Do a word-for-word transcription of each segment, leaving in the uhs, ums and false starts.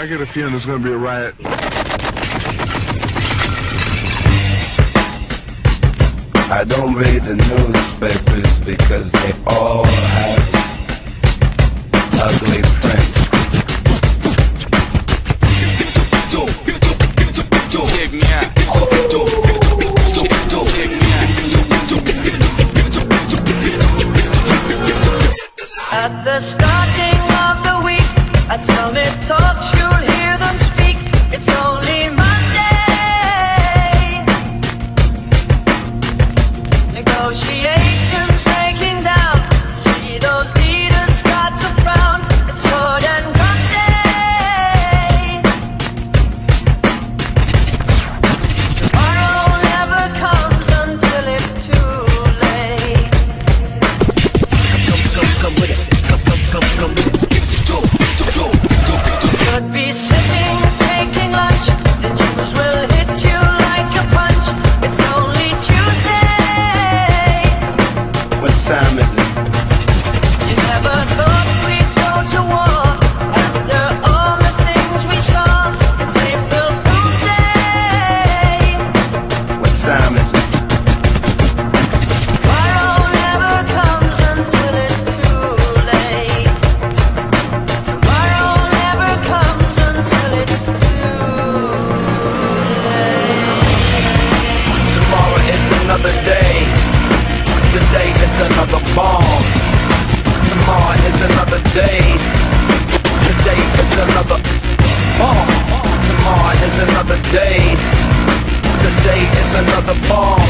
I get a feeling there's gonna be a riot. I don't read the newspapers because they all have ugly prints. Check me out. Check me out. At the starting of the week, at Summit Talks, you'll hear them speak. It's only Monday. Negotiations breaking down. See those leaders start to frown. It's Hood and Monday. Tomorrow never comes until it's too late. Come, come with it. Come, come, come, come with it. Could be sitting, taking lunch. The news will hit you like a punch. It's only Tuesday. What time is it? You never thought we'd go to war after all the things we saw. It's April Fool's Day. What time is it? Tomorrow never comes until it's too late. Tomorrow never comes until it's too late. Tomorrow is another day. Today is another bomb. Tomorrow is another day. Today is another bomb. Tomorrow is another day. Today is another bomb.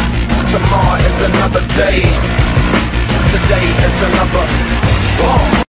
Tomorrow is another day. Today is another bomb.